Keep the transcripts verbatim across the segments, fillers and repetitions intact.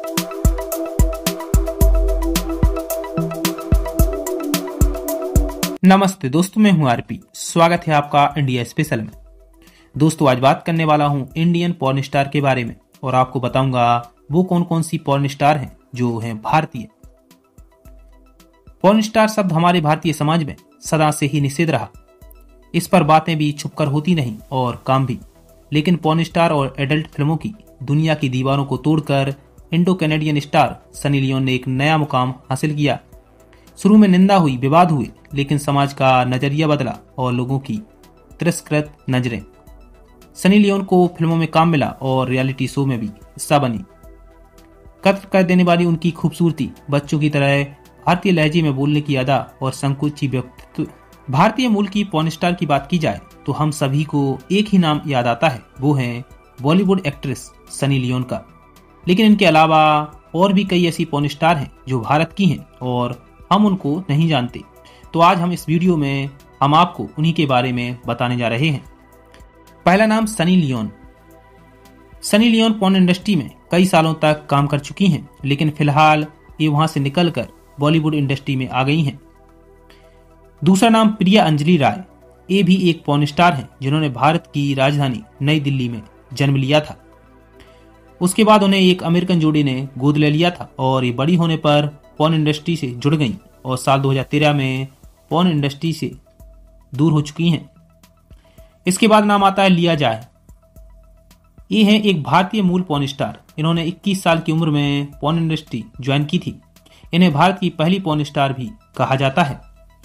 नमस्ते दोस्तों, मैं हूं आरपी। स्वागत है आपका इंडिया स्पेशल में। दोस्तों, आज बात करने वाला हूं इंडियन पॉर्न स्टार के बारे में और आपको बताऊंगा वो कौन कौन सी पॉर्न स्टार हैं जो हैं भारतीय। पॉर्न स्टार शब्द हमारे भारतीय समाज में सदा से ही निषेध रहा। इस पर बातें भी छुपकर होती नहीं और काम भी। लेकिन पॉर्न स्टार और एडल्ट फिल्मों की दुनिया की दीवारों को तोड़कर Indo Canadian star Sunny Leone ने एक नया मुकाम हासिल किया। शुरू में निंदा हुई, विवाद हुए, लेकिन समाज का नजरिया बदला और लोगों की तिरस्कृत नजरें। सनी लियोन को फिल्मों में काम मिला और रियलिटी शो में भी हिस्सा बनी। कत्ल कर देने वाली उनकी खूबसूरती, बच्चों की तरह भारतीय लहजे में बोलने की अदा और संकुची व्यक्तित्व। भारतीय मूल की पॉर्न स्टार की बात की जाए तो हम सभी को एक ही नाम याद आता है, वो है बॉलीवुड एक्ट्रेस सनी लियोन का। लेकिन इनके अलावा और भी कई ऐसी पॉर्न स्टार हैं जो भारत की हैं और हम उनको नहीं जानते। तो आज हम इस वीडियो में हम आपको उन्हीं के बारे में बताने जा रहे हैं। पहला नाम Sunny Leone. Sunny Leone porn industry में कई सालों तक काम कर चुकी हैं, लेकिन फिलहाल ये वहां से निकलकर बॉलीवुड इंडस्ट्री में आ गई हैं। दूसरा नाम प्रिया अंजलि राय। ये भी एक पॉर्न स्टार हैं जिन्होंने भारत की राजधानी नई दिल्ली में जन्म लिया था। उसके बाद उन्हें एक अमेरिकन जोड़ी ने गोद ले लिया था और ये बड़ी होने पर पॉर्न इंडस्ट्री से जुड़ गई और साल दो हज़ार तेरह में पॉर्न इंडस्ट्री से दूर हो चुकी हैं। इसके बाद नाम आता है लिया जाए। ये हैं एक भारतीय मूल पॉर्न स्टार। इन्होंने इक्कीस साल की उम्र में पॉर्न इंडस्ट्री ज्वाइन की थी। इन्हें भारत की पहली पॉर्न स्टार भी कहा जाता है।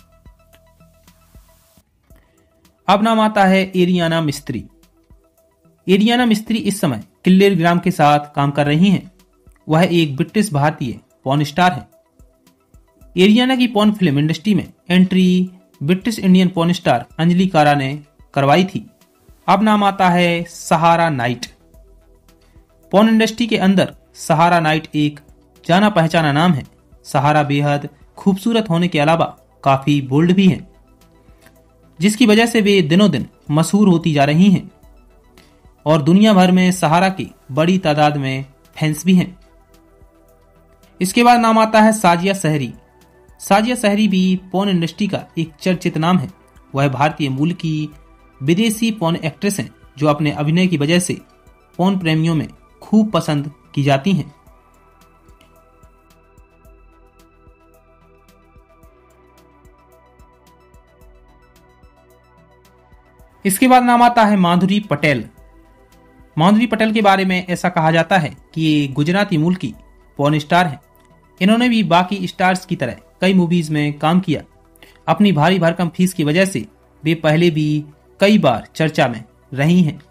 अब नाम आता है एरियाना मिस्त्री। एरियाना मिस्त्री इस समय किल्लेर ग्राम के साथ काम कर रही हैं। वह एक ब्रिटिश भारतीय पॉर्न स्टार है। एरियाना की पॉर्न फिल्म इंडस्ट्री में entry British Indian porn star Anjali Kara ने करवाई थी। अब नाम आता है सहारा नाइट। पॉर्न इंडस्ट्री के अंदर सहारा नाइट एक जाना पहचाना नाम है। सहारा बेहद खूबसूरत होने के अलावा काफी बोल्ड भी हैं, जिसकी वजह से वे दिनों दिन मशहूर होती जा रही हैं और दुनिया भर में सहारा की बड़ी तादाद में फैंस भी हैं। इसके बाद नाम आता है साजिया सहरी। साजिया सहरी भी पॉर्न इंडस्ट्री का एक चर्चित नाम है। वह भारतीय मूल की विदेशी पॉर्न एक्ट्रेस हैं जो अपने अभिनय की वजह से पॉर्न प्रेमियों में खूब पसंद की जाती हैं। इसके बाद नाम आता है माधुरी पटेल। माधुरी पटेल के बारे में ऐसा कहा जाता है कि ये गुजराती मूल की पॉर्न स्टार हैं। इन्होंने भी बाकी स्टार्स की तरह कई मूवीज में काम किया। अपनी भारी भरकम फीस की वजह से वे पहले भी कई बार चर्चा में रही हैं।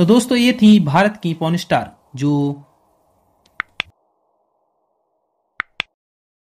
तो दोस्तों ये थी भारत की पॉर्न स्टार जो